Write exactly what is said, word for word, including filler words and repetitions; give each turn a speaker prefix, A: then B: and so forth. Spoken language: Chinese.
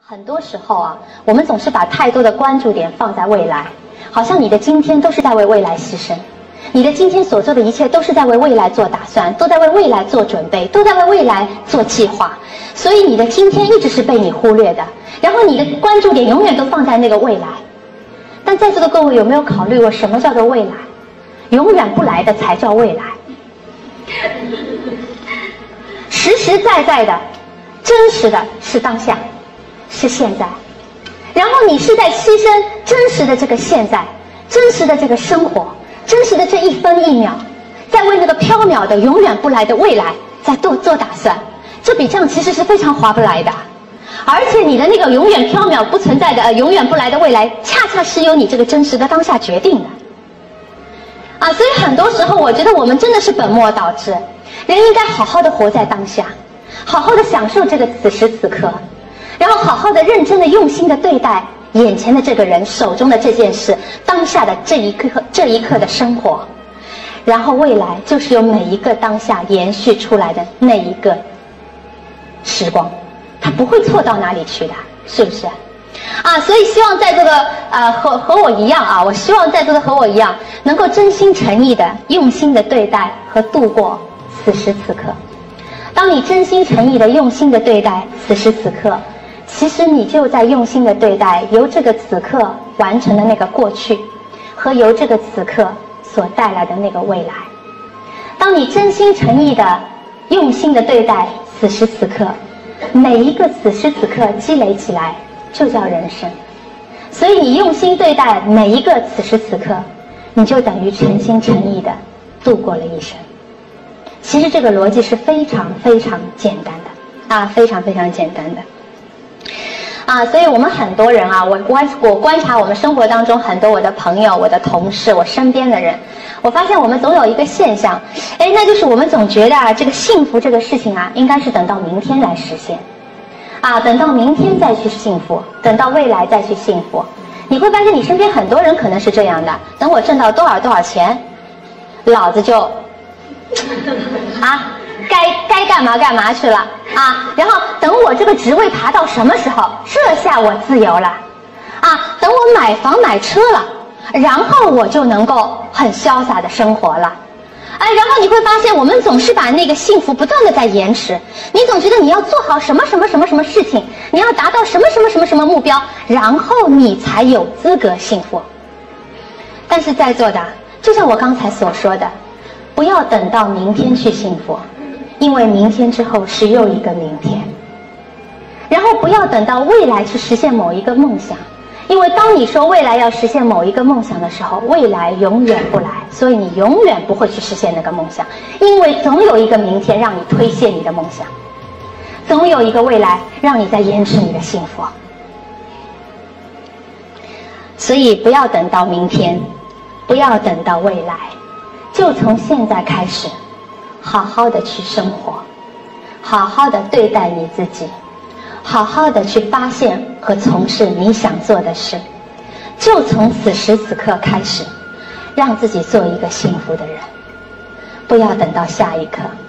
A: 很多时候啊，我们总是把太多的关注点放在未来，好像你的今天都是在为未来牺牲，你的今天所做的一切都是在为未来做打算，都在为未来做准备，都在为未来做计划。所以你的今天一直是被你忽略的，然后你的关注点永远都放在那个未来。但在座的各位有没有考虑过什么叫做未来？永远不来的才叫未来。实实在在的、真实的是当下，是现在。然后你是在牺牲真实的这个现在，真实的这个生活，真实的这一分一秒，在为那个缥缈的永远不来的未来在做做打算。这笔账其实是非常划不来的，而且你的那个永远缥缈不存在的、呃、永远不来的未来，恰恰是由你这个真实的当下决定的啊！所以很多时候我觉得我们真的是本末倒置，人应该好好的活在当下，好好的享受这个此时此刻，然后好好的认真的用心的对待眼前的这个人，手中的这件事，当下的这一刻这一刻的生活，然后未来就是由每一个当下延续出来的那一个时光，它不会错到哪里去的，是不是啊？所以希望在座的呃和和我一样啊，我希望在座的和我一样，能够真心诚意的用心的对待和度过此时此刻。当你真心诚意的用心的对待此时此刻，其实你就在用心的对待由这个此刻完成的那个过去，和由这个此刻所带来的那个未来。当你真心诚意的用心的对待此时此刻，每一个此时此刻积累起来就叫人生。所以你用心对待每一个此时此刻，你就等于诚心诚意的度过了一生。其实这个逻辑是非常非常简单的啊，非常非常简单的啊。所以我们很多人啊，我观我观察我们生活当中很多我的朋友、我的同事、我身边的人，我发现我们总有一个现象，哎，那就是我们总觉得啊，这个幸福这个事情啊，应该是等到明天来实现啊，等到明天再去幸福，等到未来再去幸福。你会发现你身边很多人可能是这样的，等我挣到多少多少钱，老子就啊该该干嘛干嘛去了啊，然后等我这个职位爬到什么时候，这下我自由了啊，等我买房买车了，然后我就能够很潇洒的生活了。哎，然后你会发现我们总是把那个幸福不断的在延迟，你总觉得你要做好什么什么什么什么事情，你要达到什么什么什么什么目标，然后你才有资格幸福。但是在座的，就像我刚才所说的，不要等到明天去幸福，因为明天之后是又一个明天。然后不要等到未来去实现某一个梦想，因为当你说未来要实现某一个梦想的时候，未来永远不来，所以你永远不会去实现那个梦想，因为总有一个明天让你推卸你的梦想，总有一个未来让你在延迟你的幸福。所以不要等到明天，不要等到未来，就从现在开始好好的去生活，好好的对待你自己，好好的去发现和从事你想做的事，就从此时此刻开始让自己做一个幸福的人，不要等到下一刻。